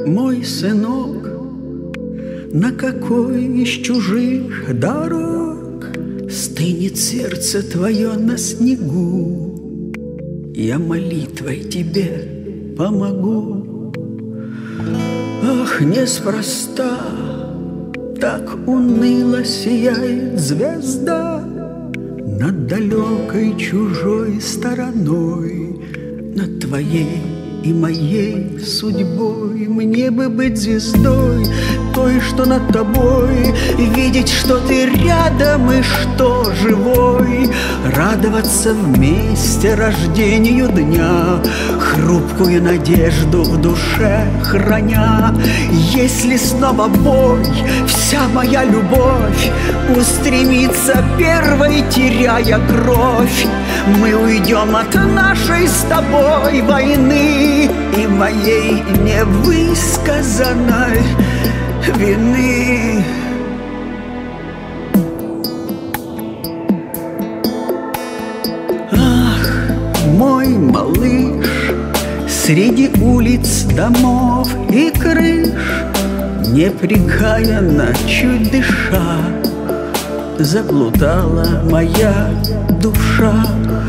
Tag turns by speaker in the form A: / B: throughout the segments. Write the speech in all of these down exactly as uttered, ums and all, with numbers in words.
A: мой сынок, на какой из чужих дорог стынет сердце твое на снегу? Я молитвой тебе помогу. Ах, неспроста так уныло сияет звезда над далекой чужой стороной, над твоей и моей судьбой. Мне бы быть звездой, той, что над тобой, видеть, что ты рядом и что живой, радоваться вместе рождению дня, хрупкую надежду в душе храня. Если снова бой, вся моя любовь устремится первой, теряя кровь, мы уйдем от нашей с тобой войны и моей невысказанной вины. Ах, мой малыш, среди улиц, домов и крыш, непрекаянно, чуть дыша, заблудала моя душа.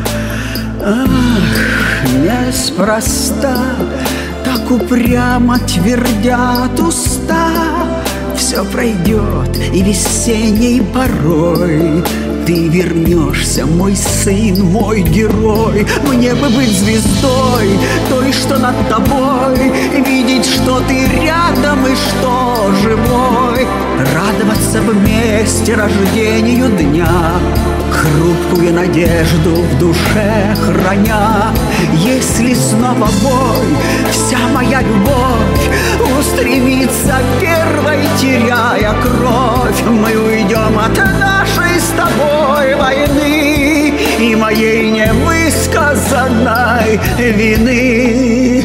A: Ах, неспроста так упрямо твердят уста, все пройдет и весенней порой ты вернешься, мой сын, мой герой. Мне бы быть звездой, той, что над тобой, видеть, что ты рядом и что живой, радоваться вместе рождению дня, хрупкую надежду в душе храня. Если снова бой, вся моя любовь устремится первой, теряя кровь, мы уйдем от нашей с тобой войны и моей невысказанной вины.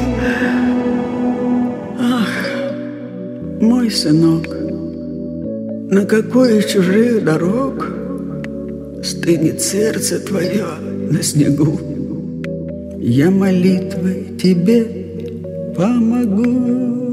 A: Ах, мой сынок, на какой из чужих дорог стынет сердце твое на снегу? Я молитвой тебе помогу.